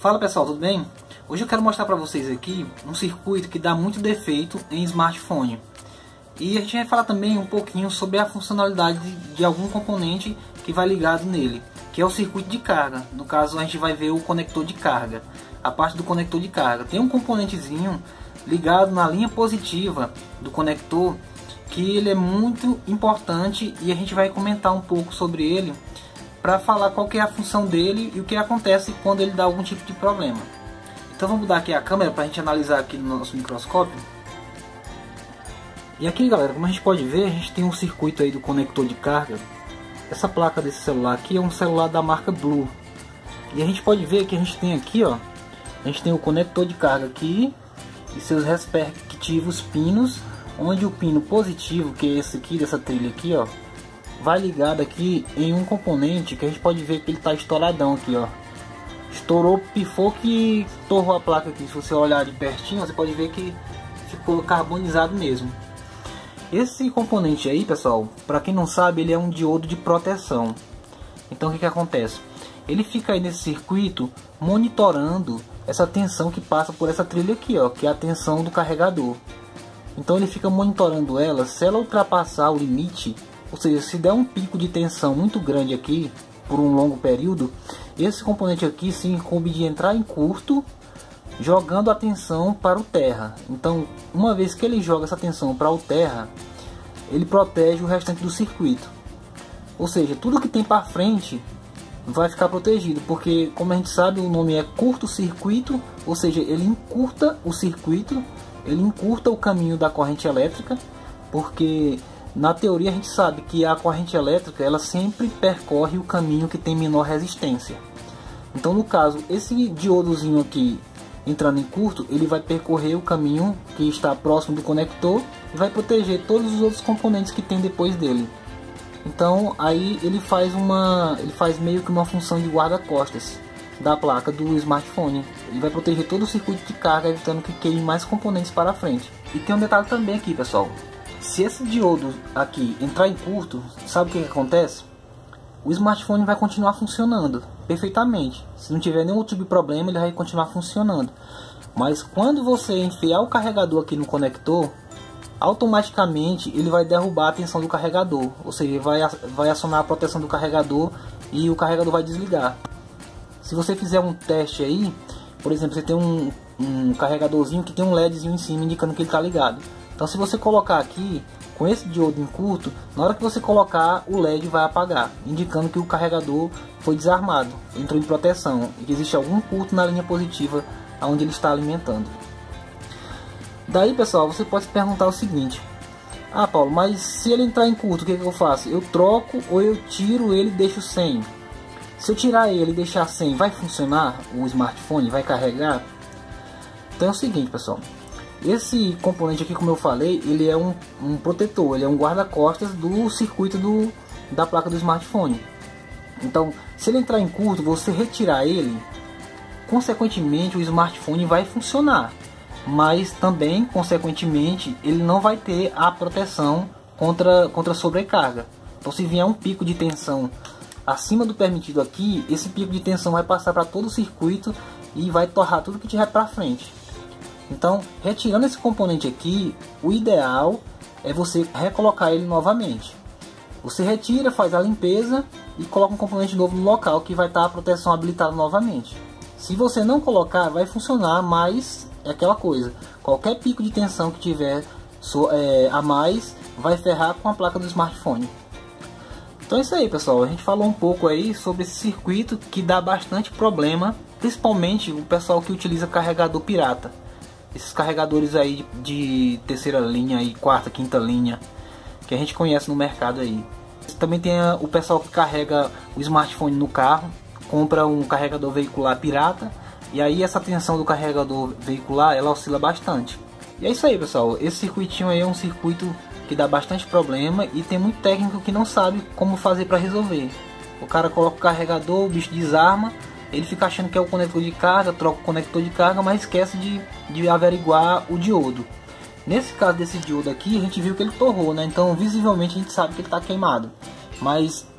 Fala pessoal, tudo bem? Hoje eu quero mostrar para vocês aqui um circuito que dá muito defeito em smartphone. E a gente vai falar também um pouquinho sobre a funcionalidade de algum componente que vai ligado nele, que é o circuito de carga. No caso a gente vai ver o conector de carga, a parte do conector de carga. Tem um componentezinho ligado na linha positiva do conector que ele é muito importante e a gente vai comentar um pouco sobre ele para falar qual que é a função dele e o que acontece quando ele dá algum tipo de problema. Então vamos mudar aqui a câmera para a gente analisar aqui no nosso microscópio. E aqui, galera, como a gente pode ver, a gente tem um circuito aí do conector de carga. Essa placa desse celular aqui é um celular da marca Blue. E a gente pode ver que a gente tem aqui, ó, a gente tem o conector de carga aqui e seus respectivos pinos, onde o pino positivo, que é esse aqui dessa trilha aqui, ó, vai ligado aqui em um componente que a gente pode ver que ele está estouradão aqui, ó. Estourou, pifou que torrou a placa aqui. Se você olhar de pertinho, você pode ver que ficou carbonizado mesmo. Esse componente aí, pessoal, para quem não sabe, ele é um diodo de proteção. Então o que acontece? Ele fica aí nesse circuito monitorando essa tensão que passa por essa trilha aqui, ó, que é a tensão do carregador. Então ele fica monitorando ela. Se ela ultrapassar o limite, ou seja, se der um pico de tensão muito grande aqui por um longo período, esse componente aqui se incumbe de entrar em curto, jogando a tensão para o terra. Então, uma vez que ele joga essa tensão para o terra, ele protege o restante do circuito. Ou seja, tudo que tem para frente vai ficar protegido, porque, como a gente sabe, o nome é curto-circuito, ou seja, ele encurta o circuito, ele encurta o caminho da corrente elétrica, porque na teoria a gente sabe que a corrente elétrica ela sempre percorre o caminho que tem menor resistência. Então, no caso, esse diodozinho aqui entrando em curto, ele vai percorrer o caminho que está próximo do conector e vai proteger todos os outros componentes que tem depois dele. Então aí ele faz meio que uma função de guarda-costas da placa do smartphone. Ele vai proteger todo o circuito de carga, evitando que queime mais componentes para frente. E tem um detalhe também aqui, pessoal. Se esse diodo aqui entrar em curto, sabe o que acontece? O smartphone vai continuar funcionando perfeitamente. Se não tiver nenhum tipo de problema, ele vai continuar funcionando. Mas quando você enfiar o carregador aqui no conector, automaticamente ele vai derrubar a tensão do carregador. Ou seja, vai acionar a proteção do carregador e o carregador vai desligar. Se você fizer um teste aí, por exemplo, você tem um carregadorzinho que tem um LEDzinho em cima indicando que ele está ligado. Então, se você colocar aqui com esse diodo em curto, na hora que você colocar, o LED vai apagar, indicando que o carregador foi desarmado, entrou em proteção e que existe algum curto na linha positiva onde ele está alimentando. Daí, pessoal, você pode se perguntar o seguinte: ah, Paulo, mas se ele entrar em curto, o que eu faço? Eu troco ou eu tiro ele e deixo sem? Se eu tirar ele e deixar sem, vai funcionar o smartphone? Vai carregar? Então é o seguinte, pessoal. Esse componente aqui, como eu falei, ele é um protetor, ele é um guarda-costas do circuito da placa do smartphone. Então, se ele entrar em curto, você retirar ele, consequentemente o smartphone vai funcionar, mas também, consequentemente, ele não vai ter a proteção contra sobrecarga. Então, se vier um pico de tensão acima do permitido aqui, esse pico de tensão vai passar para todo o circuito e vai torrar tudo que tiver para frente. Então, retirando esse componente aqui, o ideal é você recolocar ele novamente. Você retira, faz a limpeza e coloca um componente novo no local que vai estar a proteção habilitada novamente. Se você não colocar, vai funcionar, mas é aquela coisa. Qualquer pico de tensão que tiver a mais vai ferrar com a placa do smartphone. Então é isso aí, pessoal. A gente falou um pouco aí sobre esse circuito que dá bastante problema, principalmente o pessoal que utiliza carregador pirata. Esses carregadores aí de terceira linha e quarta, quinta linha que a gente conhece no mercado aí. Também tem o pessoal que carrega o smartphone no carro, compra um carregador veicular pirata e aí essa tensão do carregador veicular ela oscila bastante. E é isso aí, pessoal. Esse circuitinho aí é um circuito que dá bastante problema e tem muito técnico que não sabe como fazer para resolver. O cara coloca o carregador, o bicho desarma. Ele fica achando que é o conector de carga, troca o conector de carga, mas esquece de averiguar o diodo. Nesse caso desse diodo aqui, a gente viu que ele torrou, né? Então visivelmente a gente sabe que ele está queimado. Mas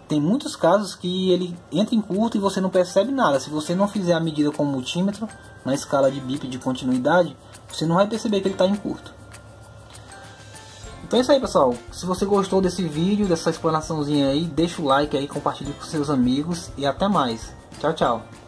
tem muitos casos que ele entra em curto e você não percebe nada. Se você não fizer a medida com o multímetro na escala de bip de continuidade, você não vai perceber que ele está em curto. Então é isso aí, pessoal. Se você gostou desse vídeo, dessa explanaçãozinha aí, deixa o like aí, compartilhe com seus amigos e até mais. Tchau, tchau.